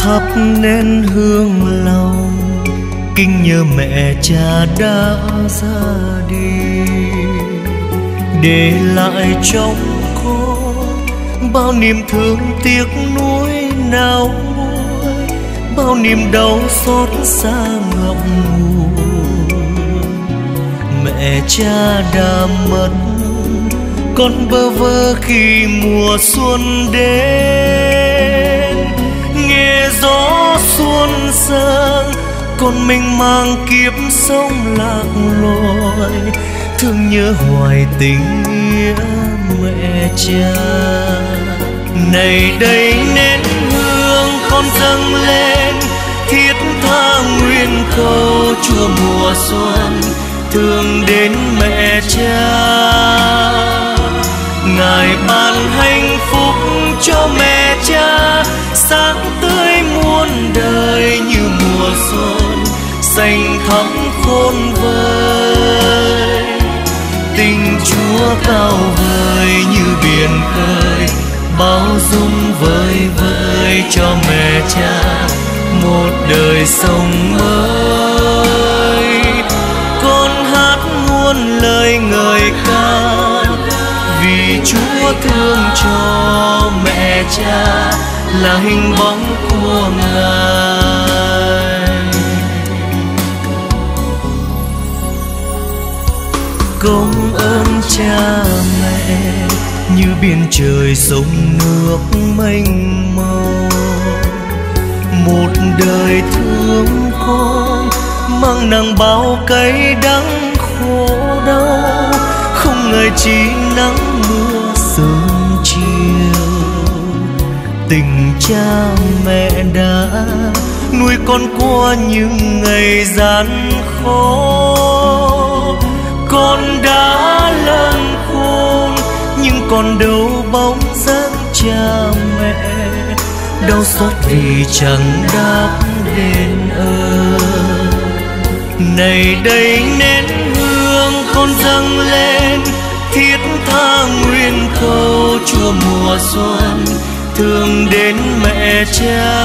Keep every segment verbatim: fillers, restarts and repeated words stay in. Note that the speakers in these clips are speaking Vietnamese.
thắp nén hương lòng, kinh nhớ mẹ cha đã ra đi, để lại trong con bao niềm thương tiếc nuối nao nguôi, bao niềm đau xót xa ngậm ngùi. Mẹ cha đã mất, con bơ vơ khi mùa xuân đến, nghe gió xuân sang con mình mang kiếp sống lạc loài, thương nhớ hoài tình nghĩa mẹ cha. Này đây nén hương con dâng lên, thiết tha nguyện cầu Chúa mùa xuân thương đến mẹ cha. Ngài ban hạnh phúc cho mẹ cha, sáng tươi muôn đời như mùa xuân, xanh thắm khôn vời. Tình Chúa cao vời như biển khơi, bao dung vơi vơi cho mẹ cha một đời sống mới. Con hát muôn lời ngợi ca, vì Chúa thương cho mẹ cha là hình bóng của Ngài. Công ơn cha mẹ như biển trời sông nước mênh mông, một đời thương con mang nặng bao cay đắng khổ đau, không ngờ chỉ nắng mưa sớm chiều. Tình cha mẹ đã nuôi con qua những ngày gian khó, con đã lớn khôn nhưng còn đâu bóng dáng cha mẹ, đau xót vì chẳng đáp đền ơn. Này đây nén hương con dâng lên, thiết tha nguyện cầu Chúa mùa xuân thương đến mẹ cha.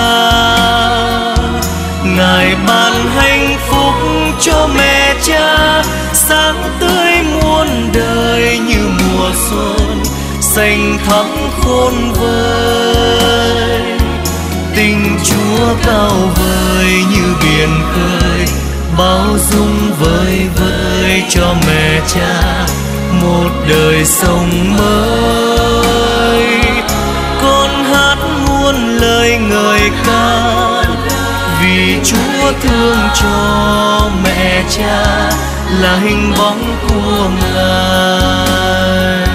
Ngài ban hạnh phúc cho mẹ cha, sáng tươi muôn đời như mùa xuân, xanh thắm khôn vời. Tình Chúa cao vời như biển khơi, bao dung vơi vơi cho mẹ cha một đời sống mới. Con hát muôn lời ngợi ca, vì Chúa thương cho mẹ cha là hình bóng của Ngài.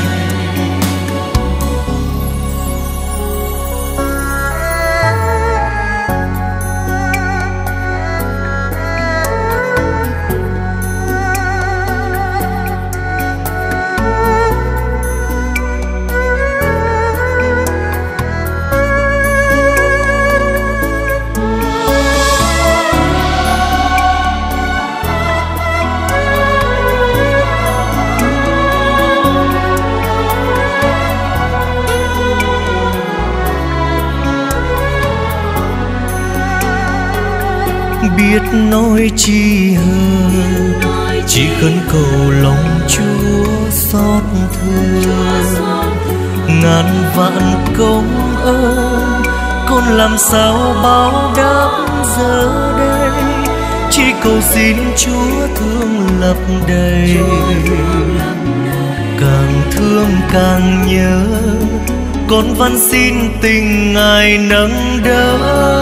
Biết nói chi hơn, chỉ khấn cầu lòng Chúa xót thương. Ngàn vạn công ơn con làm sao báo đáp giờ đây, chỉ cầu xin Chúa thương lấp đầy. Càng thương càng nhớ, con van xin tình Ngài nâng đỡ.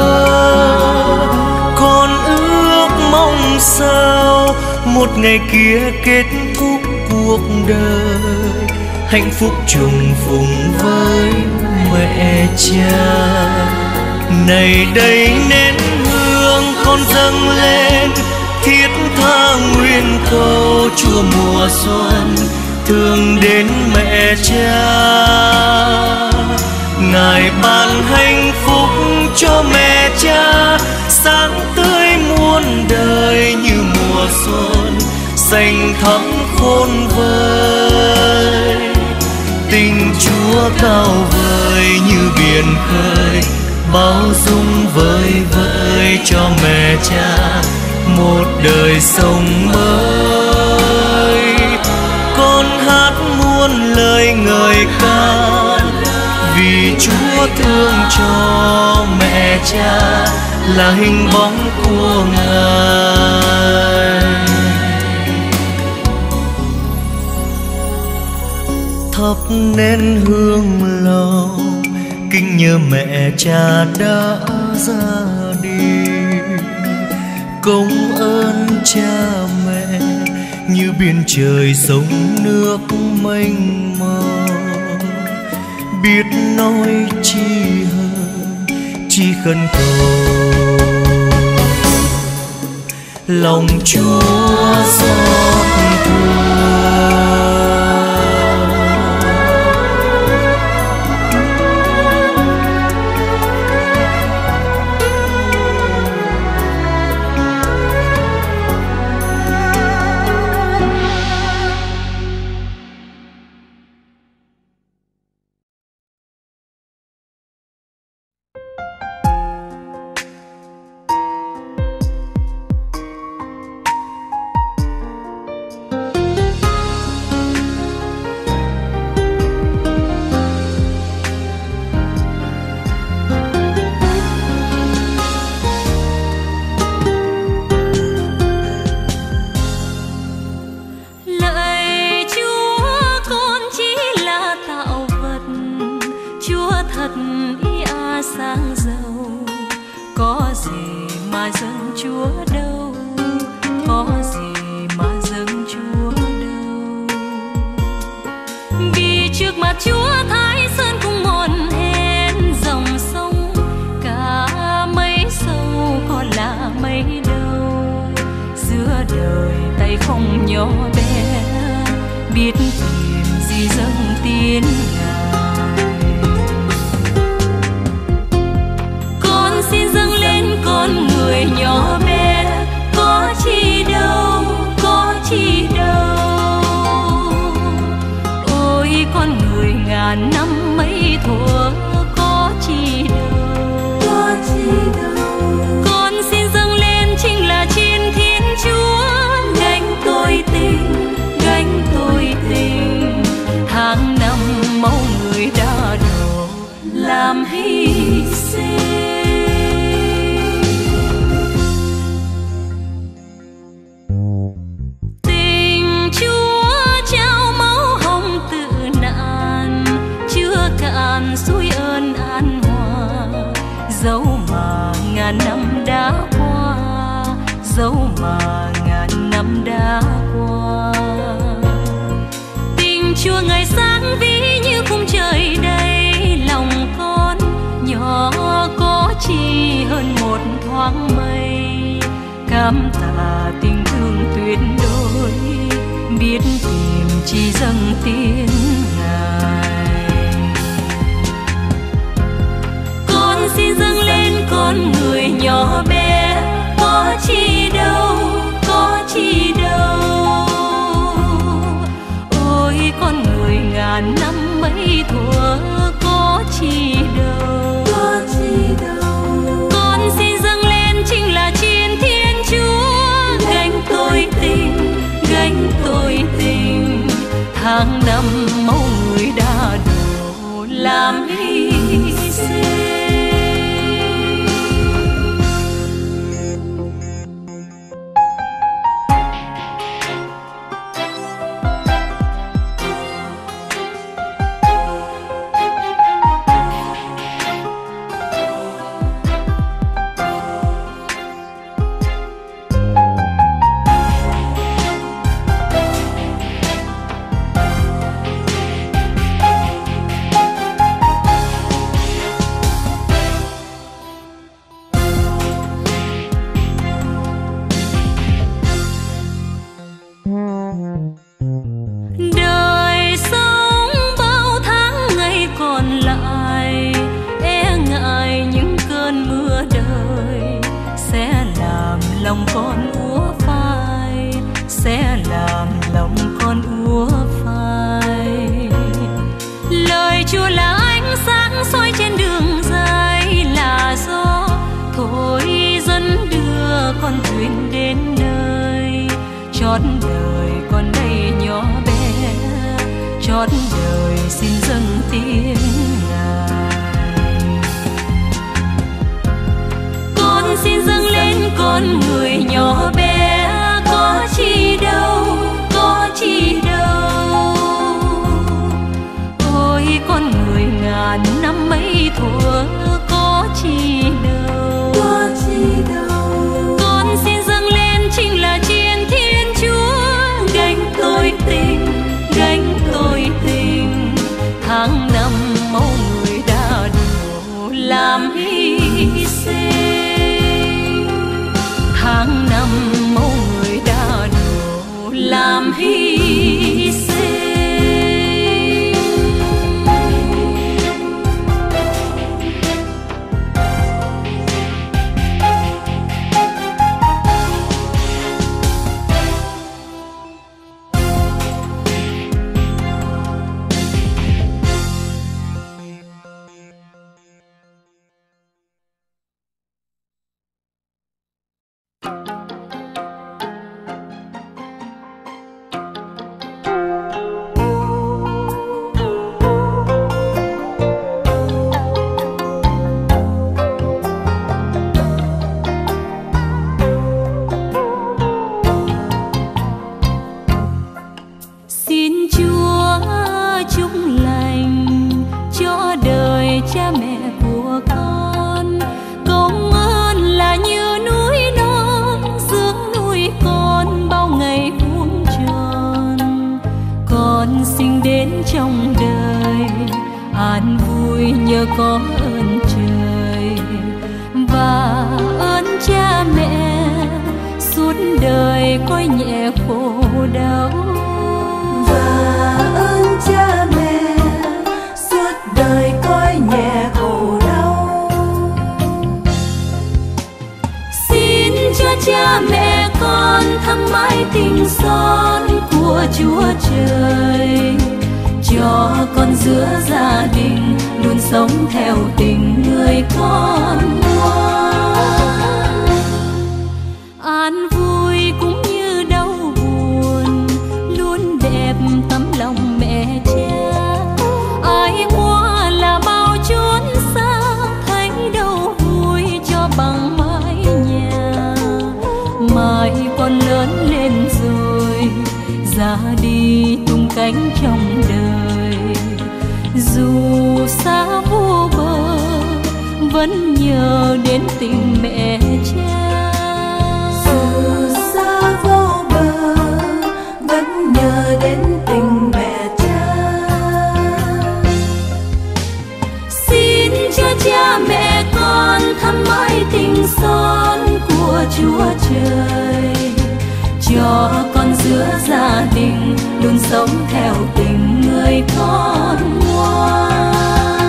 Con ước mong sao một ngày kia kết thúc cuộc đời, hạnh phúc trùng phùng với mẹ cha. Này đây nén hương con dâng lên, thiết tha nguyện cầu Chúa mùa xuân thương đến mẹ cha. Ngài ban hạnh phúc cho mẹ cha, sáng tươi muôn đời như mùa xuân, xanh thắm khôn vời. Tình Chúa cao vời như biển khơi, bao dung vơi vơi cho mẹ cha một đời sống mới. Con hát muôn lời ngợi ca vì Chúa thương cho mẹ cha là hình bóng của Ngài. Thắp nén hương lòng kính nhớ mẹ cha đã ra đi. Công ơn cha mẹ như biển trời sông nước mênh mông, biết nói chi hơn chi khẩn cầu lòng Chúa xót thương. Cảm tạ tình thương tuyệt đối, biết tìm chỉ dâng tiếng Ngài. Con xin dâng lên con người nhỏ bé, có chi đâu, có chi đâu. Ôi con người ngàn năm mấy thuở, có chi đâu, có chi đâu. Con xin dâng lên chính là chiến Thiên Chúa, gánh tôi tình, gánh tôi tình. Tháng năm máu người đã đổ làm hy sinh. Chót đời con đây nhỏ bé, chót đời xin dâng tiếng Ngài. Con xin dâng lên con người nhỏ bé, có chi đâu, có chi đâu. Ôi con người ngàn năm mấy thuở, có chi đâu, có chi đâu. Con xin dâng lên chính là chiến Thiên Chúa, gánh tôi tình, gánh tôi tình. Tháng năm máu người đã đổ làm hy sinh, tháng năm máu người đã đổ làm hy sinh. Trong đời an vui nhờ có ơn trời và ơn cha mẹ, suốt đời coi nhẹ khổ đau. Và ơn cha mẹ, suốt đời coi nhẹ khổ đau. Xin cho cha mẹ con thắm mãi tình son của Chúa Trời, cho con giữa gia đình luôn sống theo tình người con ngoan. An vui cũng như đau buồn, luôn đẹp tấm lòng mẹ cha. Ai qua là bao chốn xa, thấy đâu vui cho bằng mái nhà. Mai con lớn lên rồi, ra đi tung cánh trong đời. Dù xa vô bờ, vẫn nhớ đến tình mẹ cha. Dù xa vô bờ, vẫn nhớ đến tình mẹ cha. Xin cho cha mẹ con thắm mãi tình son của Chúa Trời, cho con giữa gia đình luôn sống theo tình người con ngoan.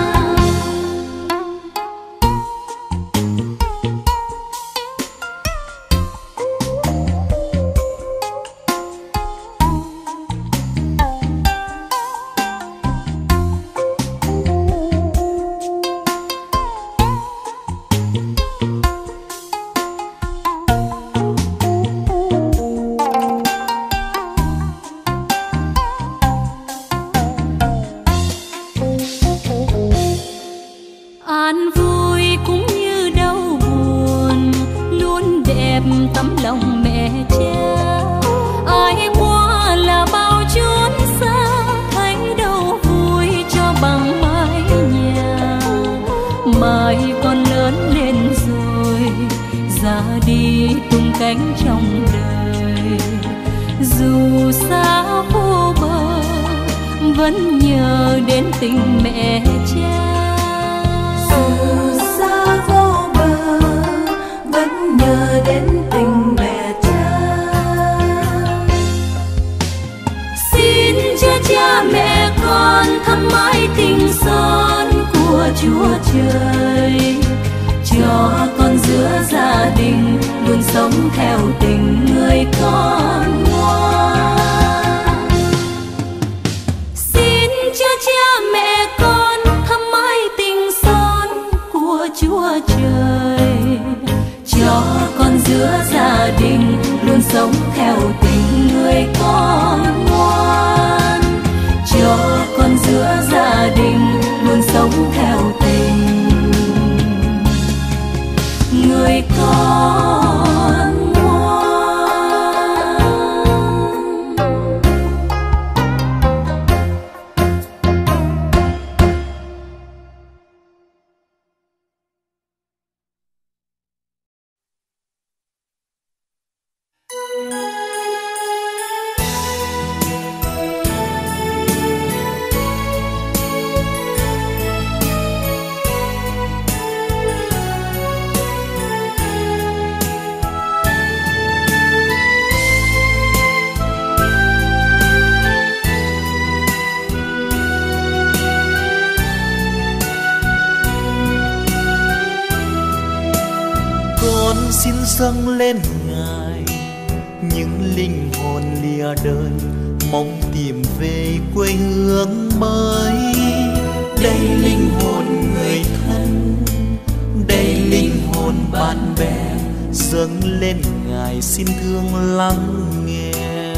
Tấm lòng mẹ cha, ai qua là bao chốn xa, thấy đâu vui cho bằng mái nhà. Mai con lớn lên rồi, ra đi tung cánh trong đời. Dù xa vô bờ, vẫn nhớ đến tình mẹ cha. Dù xa vô bờ, vẫn nhớ đến tình mẹ cha. Xin cho cha mẹ con thắm mãi tình son của Chúa Trời, cho con giữa gia đình luôn sống theo tình người con ngoan. Xin cho cha mẹ con thắm mãi tình son của Chúa Trời, cho con giữa gia đình luôn sống theo tình người con giữa gia đình luôn sống theo tình. Người con ngoan. Xin dâng lên Ngài những linh hồn lìa đời, mong tìm về quê hương mới. Đây linh hồn người thân, đây linh hồn bạn bè, dâng lên Ngài xin thương lắng nghe.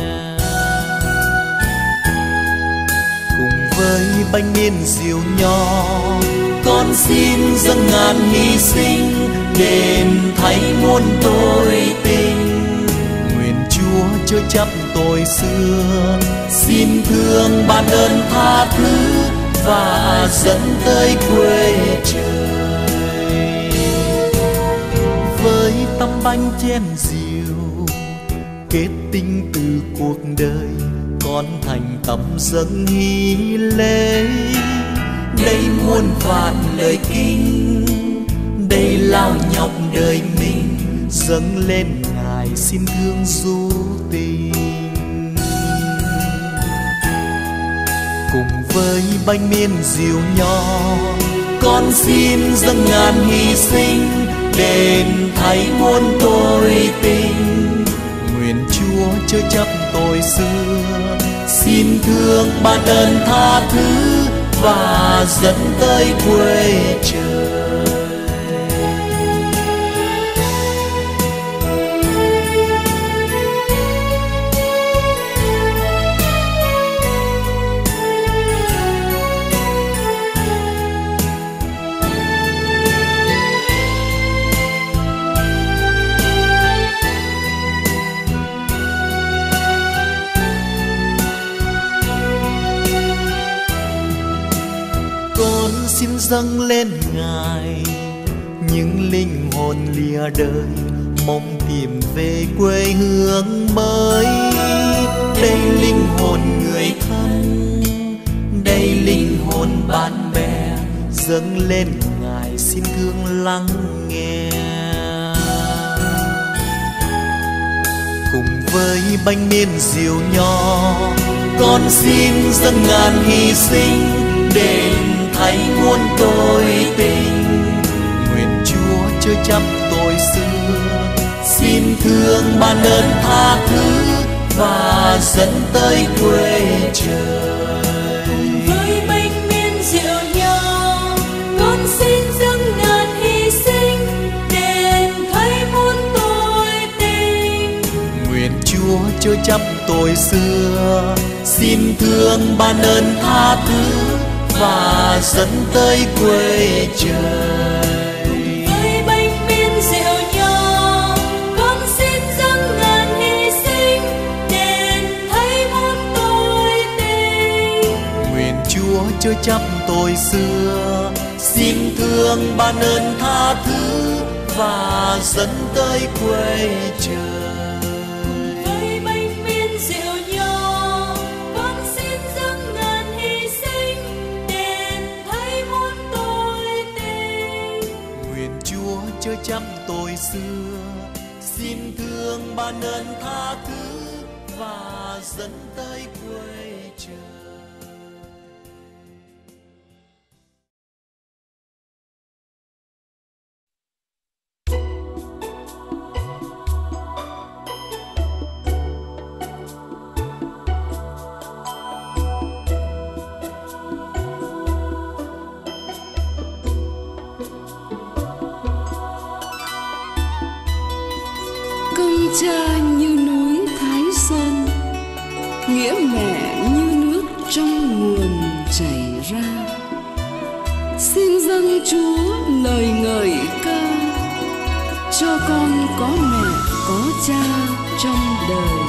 Cùng với bánh miên rượu nho, con xin dâng ngàn hy sinh, đền thay muôn tội tình. Nguyện Chúa chớ chấp tội xưa, xin thương ban ơn tha thứ và dẫn tới quê trời. Với tấm bánh chén rượu kết tinh từ cuộc đời, con thành tâm dâng hy lễ. Đây muôn vàn lời kinh, đây lao nhọc đời mình, dâng lên Ngài xin thương du tình. Cùng với bánh miên rượu nho, con xin dâng ngàn hy sinh, đền thay muôn tội tình. Nguyện Chúa chớ chấp tội xưa, xin thương ban ơn tha thứ và dẫn tới quê trời. Xin dâng lên Ngài những linh hồn lìa đời, mong tìm về quê hương mới. Đây linh hồn người thân, đây linh hồn bạn bè, dâng lên Ngài xin thương lắng nghe. Cùng với bánh miên rượu nho, con xin dâng ngàn hy sinh, đền thay muôn tội tình. Nguyện Chúa chớ chấp tội xưa, xin thương ban ơn tha thứ và dẫn tới quê trời. Với bánh miên rượu nho, con xin dâng ngàn hy sinh, đền thay muôn tội tình. Nguyện Chúa chớ chấp tội xưa, xin thương ban ơn tha thứ và dẫn tới quê trời. Với bánh miên rượu nho, con xin dâng ngàn hy sinh, đền thay muôn tội tình. Nguyện Chúa chớ chấp tội xưa, xin thương ban ơn tha thứ và dẫn tới quê trời. Chớ chấp tội xưa, xin thương ban ơn tha thứ và dẫn tới quê trời. Cha như núi Thái Sơn, nghĩa mẹ như nước trong nguồn. chảy ra. Xin dâng Chúa lời ngợi ca, cho con có mẹ có cha trong đời.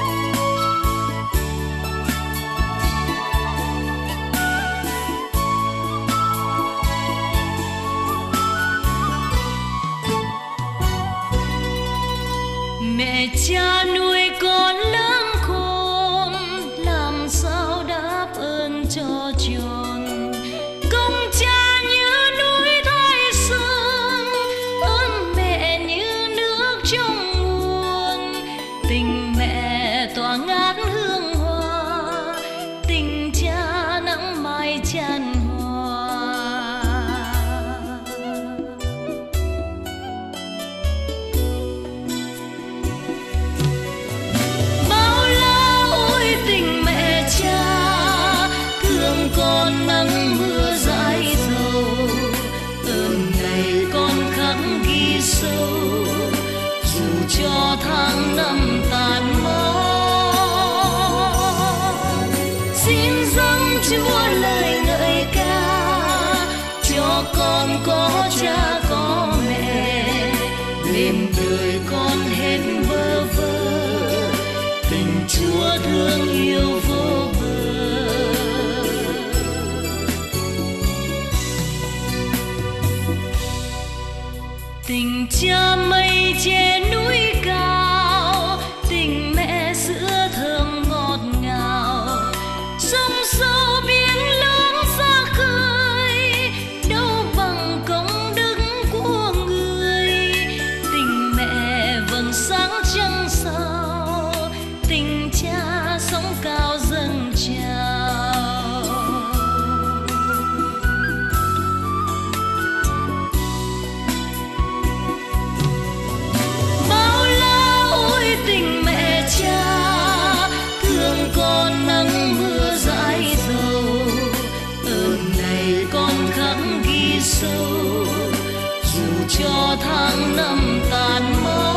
Mẹ cha nuôi con lớn khôn, làm sao đáp ơn cho tròn. Công cha như núi Thái Sơn, ơn mẹ như nước trong nguồn. Tình mẹ tỏa ngát hương hoa, tình cha nắng mai chan hòa. Bao la ôi tình mẹ cha, thương con nắng mưa dãi dầu. Ơn ngày con khắc ghi sâu, dù cho tháng năm tàn mất. Xin dâng Chúa lời ngợi ca, cho con có cha có mẹ. Đêm đời con hết bơ vơ, tình Chúa thương yêu vô bờ. Tình cha mây che núi cao, tình mẹ sữa thơm ngọt ngào. Sông sâu biển lớn xa khơi, đâu bằng công đức của người. Tình mẹ vầng sáng trăng sao, tình cha sóng cao dâng trào. Bao la ôi tình mẹ cha, thương con nắng mưa dãi dầu. Ơn ngày con khắc ghi sâu, dù cho tháng năm tàn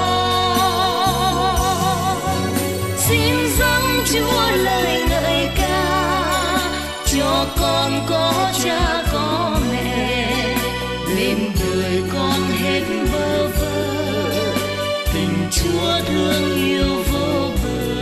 mất. Xin dâng Chúa lời ngợi ca, cho con có cha có mẹ. Đêm đời con hết bơ vơ, tình Chúa thương yêu vô bờ.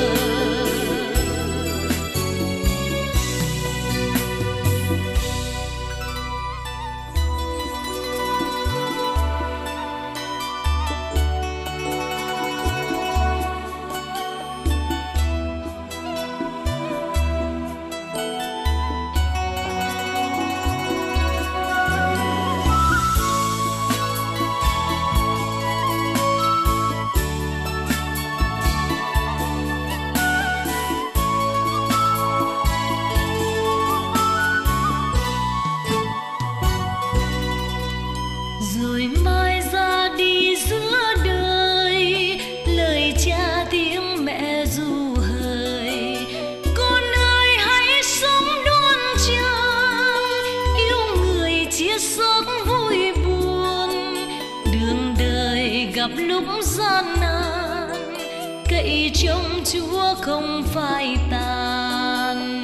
Rồi mai ra đi giữa đời, lời cha tiếng mẹ ru hời. Con ơi hãy sống đoan trang, yêu người chia sớt vui buồn. Đường đời gặp lúc gian nan, cậy trông Chúa không phai tàn.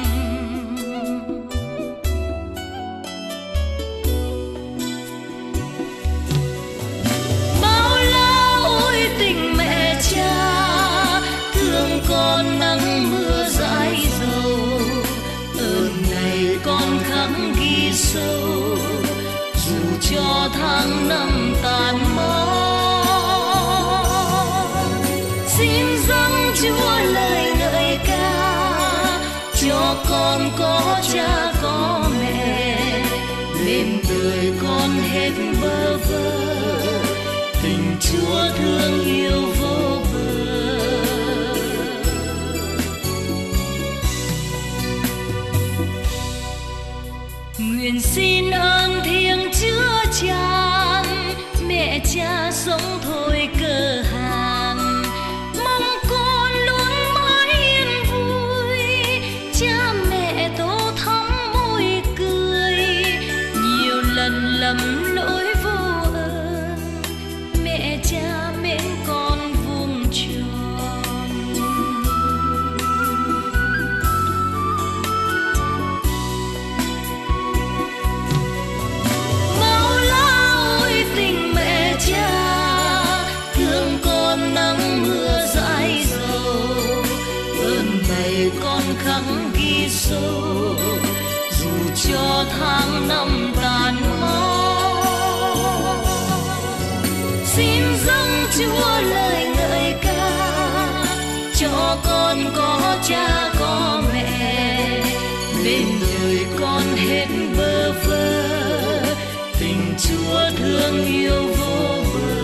Bao la ôi tình mẹ cha, thương con nắng mưa dãi dầu. Ơn ngày con khắc ghi sâu, dù cho tháng năm tàn mất. Xin dâng Chúa lời ngợi ca, cho con có cha có mẹ. Đêm đời con hết bơ vơ, tình Chúa thương yêu vô bờ. Nguyện xin ơn thiêng chứa chan, mẹ cha sống thôi cơ hàn. Mong con luôn mãi yên vui, cha mẹ tô thắm môi cười. Nhiều lần lầm lỗi vô ơn, mẹ cha mến con vuông tròn. ghi sâu, dù cho tháng năm tàn hoang. Xin dâng Chúa lời ngợi ca, cho con có cha có mẹ, bên đời con hết bơ vơ, tình Chúa thương yêu vô bờ.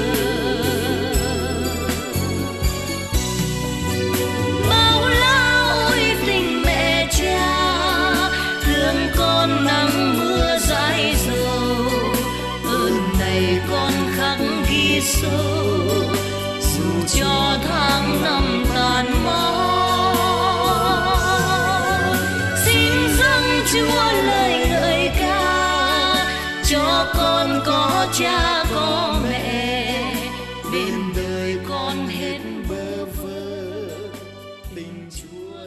Bao la ôi tình mẹ cha, thương con nắng mưa dãi dầu, ơn này con khắc ghi sâu, dù cho tháng năm tàn mòn. Xin dâng Chúa lời ngợi ca, cho con có cha có mẹ, bên đời con hết bơ vơ, tình Chúa.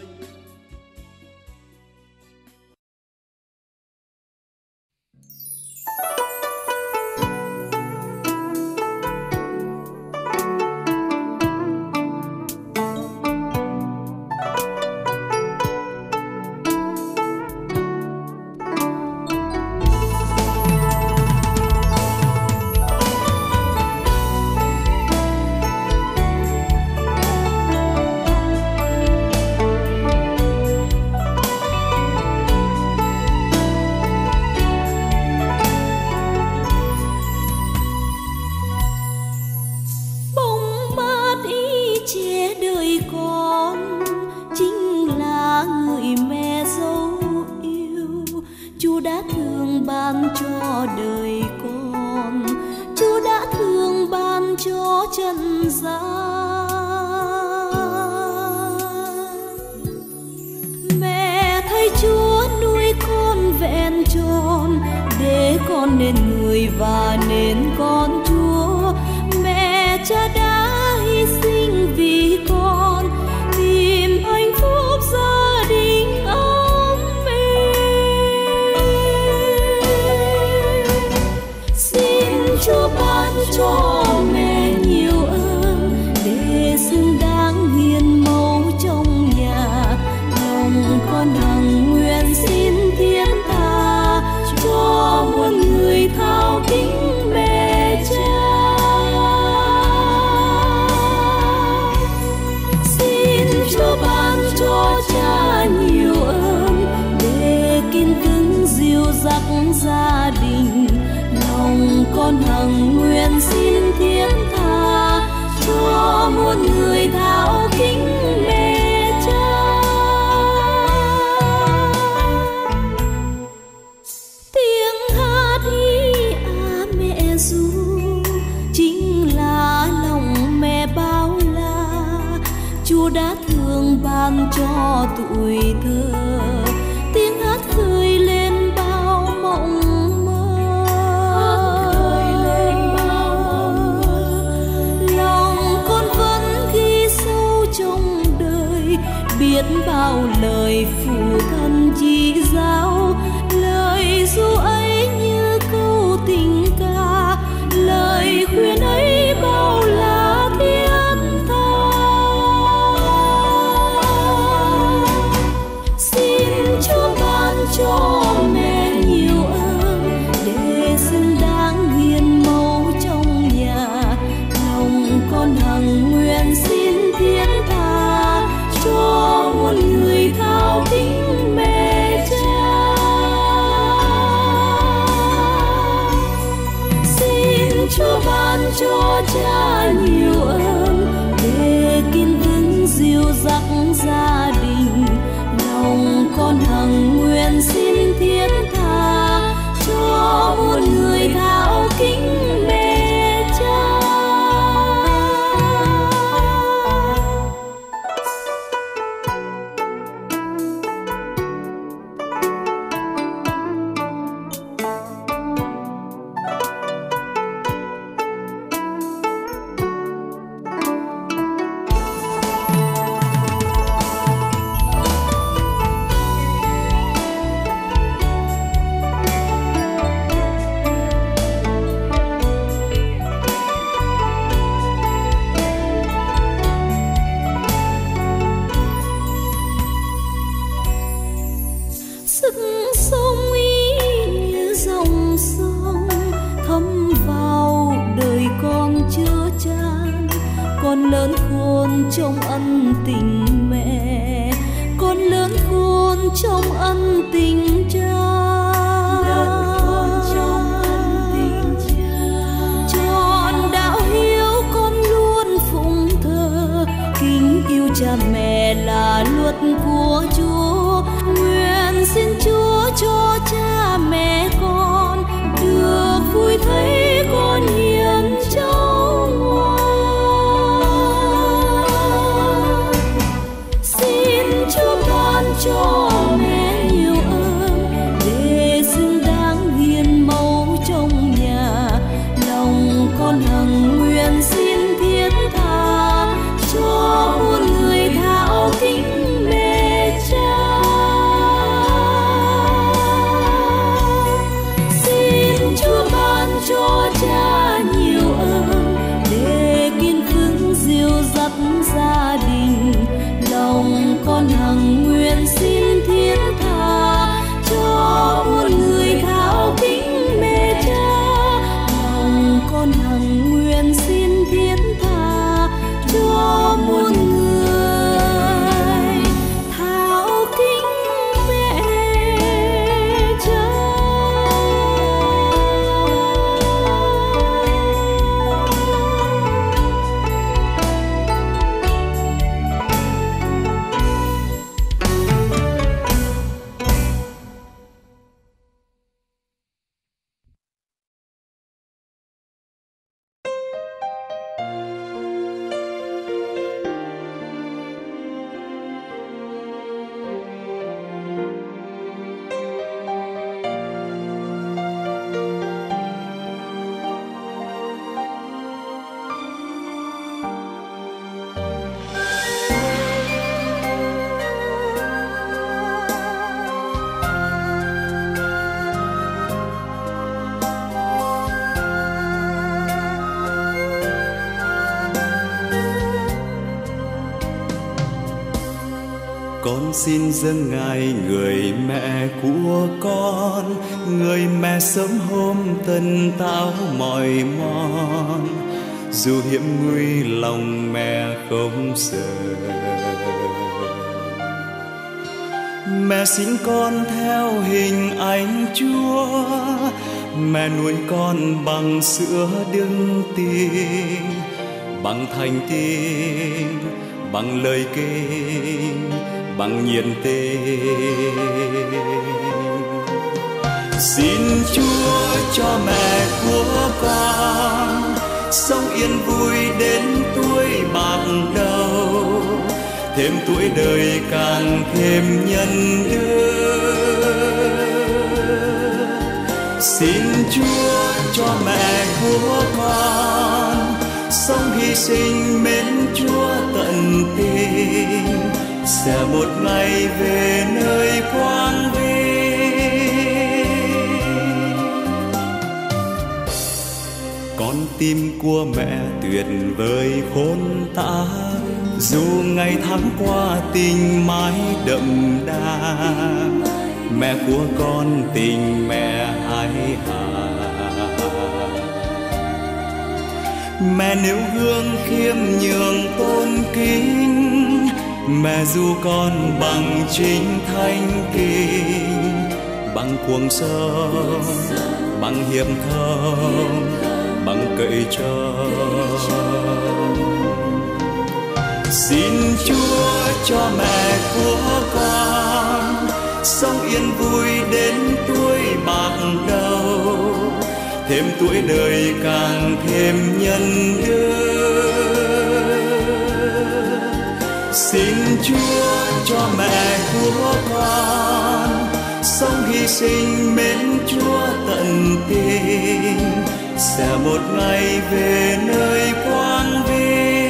Cho cha nhiều ơn để kiên vững dìu dắt gia đình, lòng con hằng nguyện xin thiết tha cho muôn người thao kính mẹ cha. sức sống ý như dòng sông thấm vào đời con chứa chan. Con lớn khôn trong ân tình mẹ, con lớn khôn trong ân tình cha. Trọn đạo hiếu con luôn phụng thờ, kính yêu cha mẹ là luật của Chúa. Nguyện xin Chúa cho cha mẹ con được vui thấy con hiền cháu ngoan. Xin Chúa ban cho mẹ nhiều ơn để xứng đáng hiền mẫu trong nhà. Lòng con hằng nguyện xin thiết tha cho muôn người thảo kính mẹ cha. Xin Chúa ban cho cha nhiều ơn để kiên vững dìu dắt gia đình. Lòng con hằng nguyện xin thiết tha cho muôn người thảo kính mẹ cha. Lòng con hằng nguyện xin thiết tha cho muôn người thảo kính mẹ cha. Con xin dâng ngài người mẹ của con, người mẹ sớm hôm tân táo mỏi mòn. Dù hiểm nguy lòng mẹ không sợ, mẹ sinh con theo hình ảnh Chúa. Mẹ nuôi con bằng sữa đức tin, bằng thành tín, bằng lời kinh, bằng nhiệt tình. Xin Chúa cho mẹ của con sống yên vui đến tuổi bạc đầu, thêm tuổi đời càng thêm nhân đức. Xin Chúa cho mẹ của con sống hy sinh mến Chúa tận tình, sẽ một ngày về nơi quang vinh. Con tim của mẹ tuyệt vời khôn tả, dù ngày tháng qua tình mãi đậm đà. Mẹ của con tình mẹ hài hà, mẹ nêu gương khiêm nhường tôn kính. Mẹ dù con bằng chính thánh kinh, bằng cuồng sông, bằng hiệp thông, bằng cậy trông. Xin Chúa cho mẹ của con sống yên vui đến tuổi bạc đầu, thêm tuổi đời càng thêm nhân đức. Xin Chúa cho mẹ của con sống hy sinh mến Chúa tận tình, sẽ một ngày về nơi quang vinh.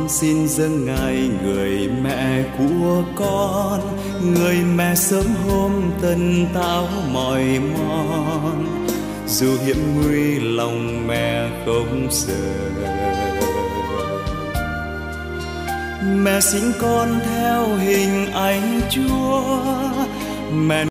xin dâng ngài người mẹ của con, người mẹ sớm hôm tân táo mỏi mòn, dù hiểm nguy lòng mẹ không sợ. Mẹ sinh con theo hình ảnh Chúa, mẹ